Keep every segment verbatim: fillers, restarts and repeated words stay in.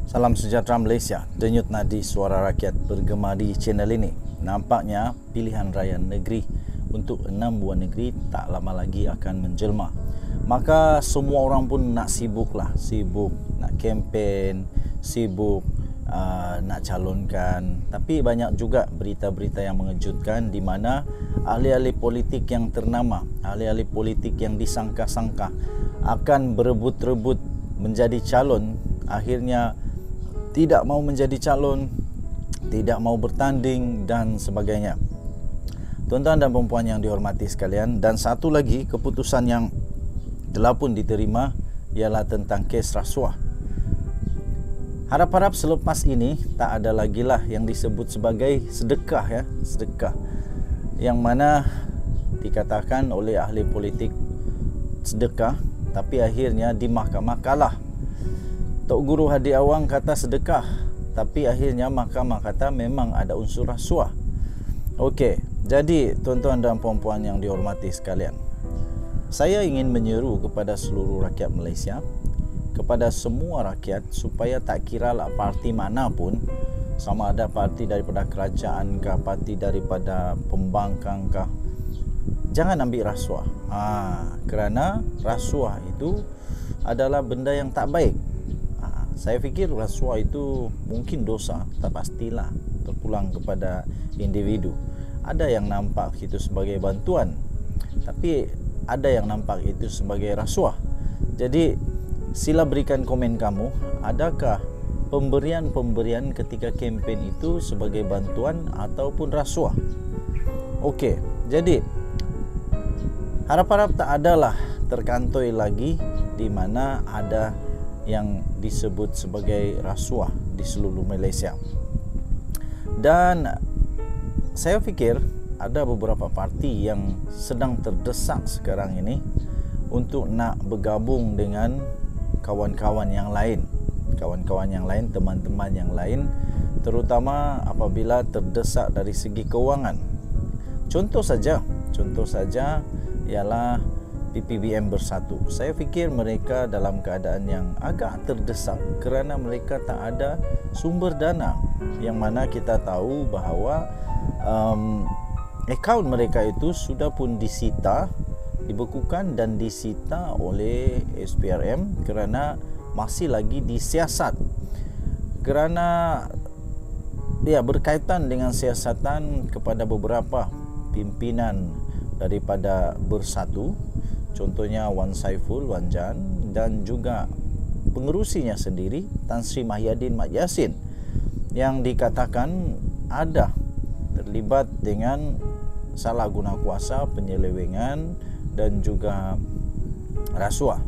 Salam sejahtera Malaysia, denyut nadi suara rakyat bergema di channel ini. Nampaknya pilihan raya negeri untuk enam buah negeri tak lama lagi akan menjelma. Maka semua orang pun nak sibuk lah, sibuk nak kempen, sibuk uh, nak calonkan. Tapi banyak juga berita-berita yang mengejutkan di mana ahli-ahli politik yang ternama, ahli-ahli politik yang disangka-sangka akan berebut-rebut menjadi calon, akhirnya tidak mau menjadi calon, tidak mau bertanding dan sebagainya. Tuan-tuan dan puan-puan yang dihormati sekalian, dan satu lagi keputusan yang telah pun diterima ialah tentang kes rasuah. Harap-harap selepas ini tak ada lagi lah yang disebut sebagai sedekah ya, sedekah. Yang mana dikatakan oleh ahli politik sedekah, tapi akhirnya di mahkamah kalah. Tok Guru Hadi Awang kata sedekah, tapi akhirnya mahkamah kata memang ada unsur rasuah. Okey, jadi tuan-tuan dan puan-puan yang dihormati sekalian, saya ingin menyeru kepada seluruh rakyat Malaysia, kepada semua rakyat, supaya tak kira lah parti manapun, sama ada parti daripada kerajaan kah, parti daripada pembangkang kah, jangan ambil rasuah. Ha, kerana rasuah itu adalah benda yang tak baik. Saya fikir rasuah itu mungkin dosa, tak pastilah, terpulang kepada individu. Ada yang nampak itu sebagai bantuan, tapi ada yang nampak itu sebagai rasuah. Jadi sila berikan komen kamu, adakah pemberian-pemberian ketika kempen itu sebagai bantuan ataupun rasuah? Okey, jadi harap-harap tak adalah terkantoi lagi di mana ada yang disebut sebagai rasuah di seluruh Malaysia. Dan saya fikir ada beberapa parti yang sedang terdesak sekarang ini untuk nak bergabung dengan kawan-kawan yang lain, kawan-kawan yang lain, teman-teman yang lain, terutama apabila terdesak dari segi kewangan. Contoh saja, contoh saja ialah P P B M Bersatu. Saya fikir mereka dalam keadaan yang agak terdesak kerana mereka tak ada sumber dana, yang mana kita tahu bahawa um, akaun mereka itu sudah pun disita, dibekukan dan disita oleh S P R M kerana masih lagi disiasat, kerana ya berkaitan dengan siasatan kepada beberapa pimpinan daripada Bersatu. Contohnya Wan Saiful, Wan Jan, dan juga pengerusinya sendiri Tan Sri Mahyadin Mat Yassin, yang dikatakan ada terlibat dengan salah guna kuasa, penyelewengan dan juga rasuah.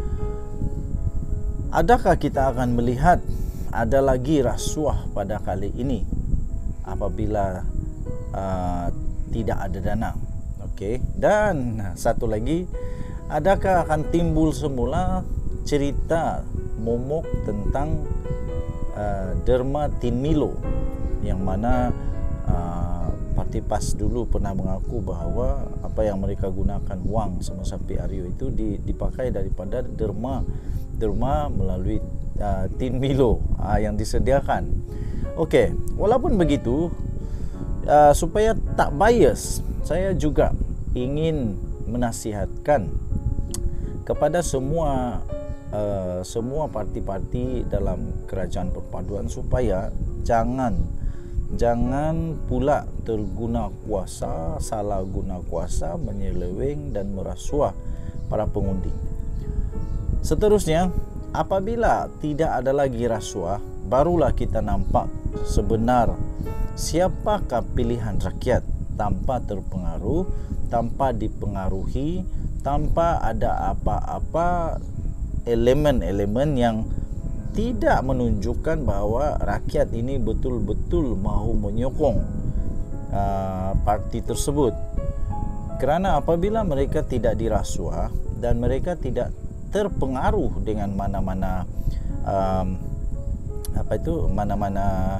Adakah kita akan melihat ada lagi rasuah pada kali ini apabila uh, tidak ada dana? Okey, dan satu lagi, adakah akan timbul semula cerita momok tentang uh, Derma Tin Milo, yang mana uh, Parti PAS dulu pernah mengaku bahawa apa yang mereka gunakan wang semasa P R U itu dipakai daripada derma derma melalui uh, Tin Milo uh, yang disediakan. Okey, walaupun begitu, uh, supaya tak bias, saya juga ingin menasihatkan kepada semua uh, semua parti-parti dalam kerajaan perpaduan supaya jangan jangan pula terguna kuasa, salah guna kuasa, menyeleweng dan merasuah para pengundi. Seterusnya, apabila tidak ada lagi rasuah, barulah kita nampak sebenar siapakah pilihan rakyat tanpa terpengaruh, tanpa dipengaruhi, tanpa ada apa-apa elemen-elemen yang tidak menunjukkan bahawa rakyat ini betul-betul mahu menyokong uh, parti tersebut. Kerana apabila mereka tidak dirasuah dan mereka tidak terpengaruh dengan mana-mana um, apa itu mana-mana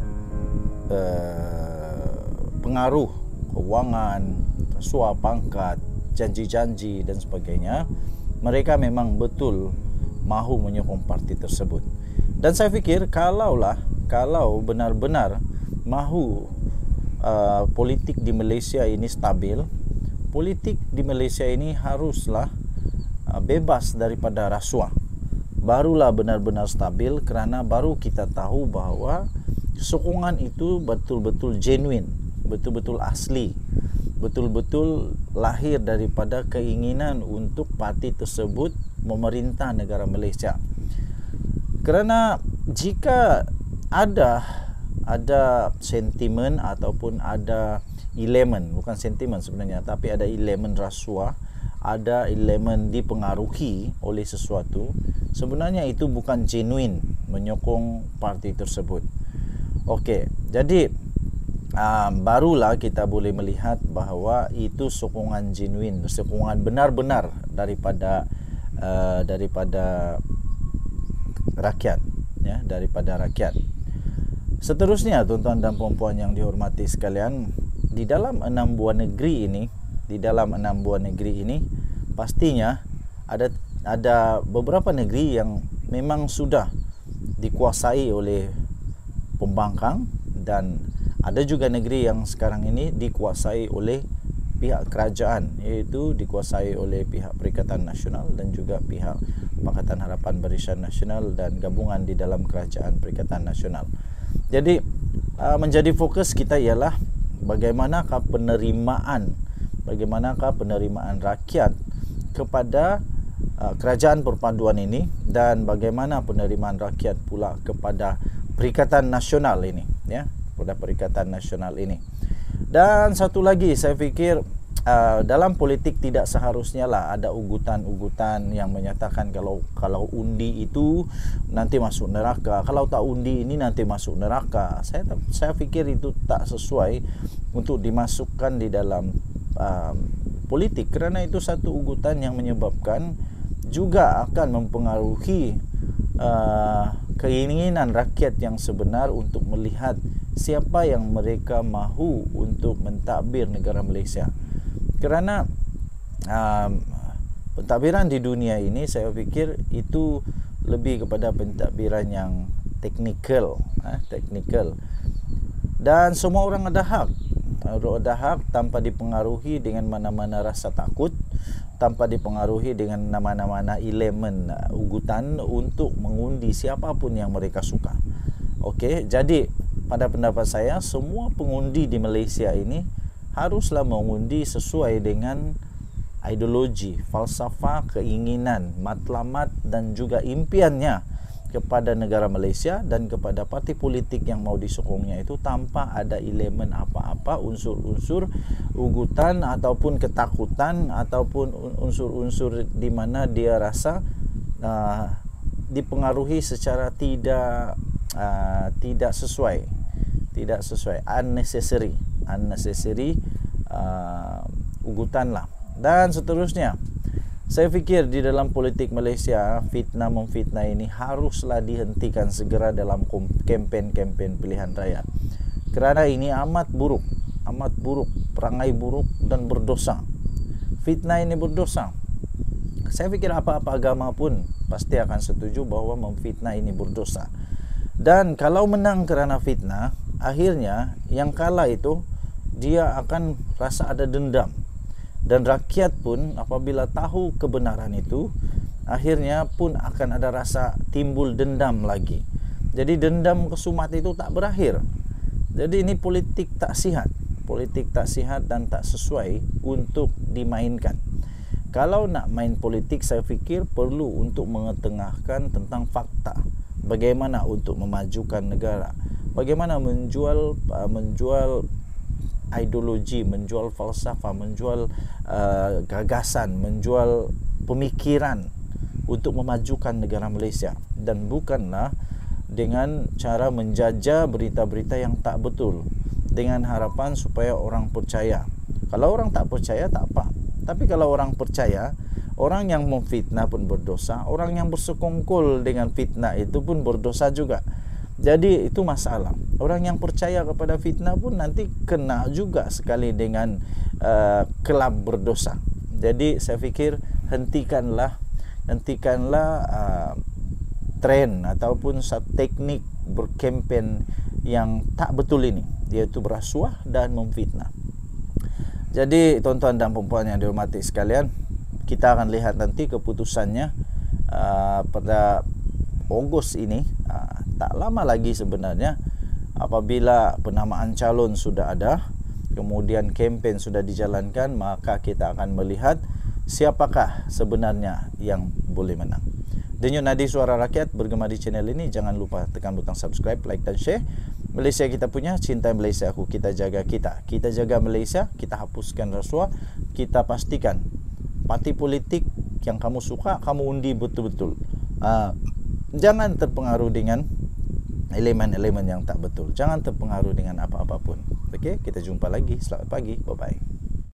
uh, pengaruh kewangan, rasuah pangkat, janji-janji dan sebagainya, mereka memang betul mahu menyokong parti tersebut. Dan saya fikir kalaulah kalau benar-benar mahu uh, politik di Malaysia ini stabil, politik di Malaysia ini haruslah uh, bebas daripada rasuah. Barulah benar-benar stabil, kerana baru kita tahu bahawa sokongan itu betul-betul genuine, betul-betul asli, betul-betul lahir daripada keinginan untuk parti tersebut memerintah negara Malaysia. Kerana jika ada ada sentimen ataupun ada elemen, bukan sentimen sebenarnya, tapi ada elemen rasuah, ada elemen dipengaruhi oleh sesuatu, sebenarnya itu bukan genuine menyokong parti tersebut. Okey, jadi uh, barulah kita boleh melihat bahawa itu sokongan genuine, sokongan benar-benar daripada uh, daripada rakyat, ya, daripada rakyat. Seterusnya, tuan-tuan dan puan-puan yang dihormati sekalian, di dalam enam buah negeri ini, di dalam enam buah negeri ini, pastinya ada ada beberapa negeri yang memang sudah dikuasai oleh pembangkang, dan ada juga negeri yang sekarang ini dikuasai oleh pihak kerajaan, iaitu dikuasai oleh pihak Perikatan Nasional dan juga pihak Pakatan Harapan Barisan Nasional dan gabungan di dalam kerajaan Perikatan Nasional. Jadi uh, menjadi fokus kita ialah bagaimanakah penerimaan bagaimanakah penerimaan rakyat kepada uh, kerajaan perpaduan ini, dan bagaimana penerimaan rakyat pula kepada Perikatan Nasional ini, ya, kepada Perikatan Nasional ini. Dan satu lagi, saya fikir uh, dalam politik tidak seharusnya lah ada ugutan-ugutan yang menyatakan kalau kalau undi itu nanti masuk neraka, kalau tak undi ini nanti masuk neraka. Saya saya fikir itu tak sesuai untuk dimasukkan di dalam uh, politik, kerana itu satu ugutan yang menyebabkan juga akan mempengaruhi uh, keinginan rakyat yang sebenar untuk melihat siapa yang mereka mahu untuk mentadbir negara Malaysia. Kerana um, pentadbiran di dunia ini, saya fikir itu lebih kepada pentadbiran yang teknikal, eh, teknikal. Dan semua orang ada hak, ada hak tanpa dipengaruhi dengan mana-mana rasa takut, tanpa dipengaruhi dengan mana-mana elemen uh, ugutan untuk mengundi siapapun yang mereka suka. Okey, jadi pada pendapat saya, semua pengundi di Malaysia ini haruslah mengundi sesuai dengan ideologi, falsafah, keinginan, matlamat dan juga impiannya kepada negara Malaysia dan kepada parti politik yang mau disokongnya itu, tanpa ada elemen apa-apa, unsur-unsur ugutan ataupun ketakutan ataupun unsur-unsur di mana dia rasa uh, dipengaruhi secara tidak uh, tidak sesuai, tidak sesuai, unnecessary, unnecessary uh, ugutan lah. Dan seterusnya, saya fikir di dalam politik Malaysia, fitnah memfitnah ini haruslah dihentikan segera dalam kempen-kempen pilihan raya. Kerana ini amat buruk, amat buruk, perangai buruk dan berdosa. Fitnah ini berdosa. Saya fikir apa-apa agama pun pasti akan setuju bahawa memfitnah ini berdosa. Dan kalau menang kerana fitnah, akhirnya yang kalah itu dia akan rasa ada dendam. Dan rakyat pun apabila tahu kebenaran itu, akhirnya pun akan ada rasa timbul dendam lagi. Jadi dendam kesumat itu tak berakhir. Jadi ini politik tak sihat, politik tak sihat dan tak sesuai untuk dimainkan. Kalau nak main politik, saya fikir perlu untuk mengetengahkan tentang fakta. Bagaimana untuk memajukan negara, bagaimana menjual uh, menjual ideologi, menjual falsafah, menjual uh, gagasan, menjual pemikiran untuk memajukan negara Malaysia, dan bukanlah dengan cara menjajah berita-berita yang tak betul dengan harapan supaya orang percaya. Kalau orang tak percaya tak apa, tapi kalau orang percaya, orang yang memfitnah pun berdosa, orang yang bersekongkol dengan fitnah itu pun berdosa juga. Jadi itu masalah. Orang yang percaya kepada fitnah pun nanti kena juga sekali dengan uh, kelab berdosa. Jadi saya fikir hentikanlah hentikanlah uh, tren ataupun satu teknik berkempen yang tak betul ini, yaitu berasuah dan memfitnah. Jadi tuan-tuan dan puan-puan yang dihormati sekalian, kita akan lihat nanti keputusannya uh, pada Ogos ini, uh, tak lama lagi sebenarnya. Apabila penamaan calon sudah ada, kemudian kempen sudah dijalankan, maka kita akan melihat siapakah sebenarnya yang boleh menang. Denyut Nadi Suara Rakyat bergema di channel ini. Jangan lupa tekan butang subscribe, like dan share. Malaysia kita punya, cinta Malaysia aku. Kita jaga kita. Kita jaga Malaysia, kita hapuskan rasuah. Kita pastikan parti politik yang kamu suka, kamu undi betul-betul. Uh, jangan terpengaruh dengan elemen-elemen yang tak betul. Jangan terpengaruh dengan apa-apa pun. Okey, kita jumpa lagi. Selamat pagi. Bye-bye.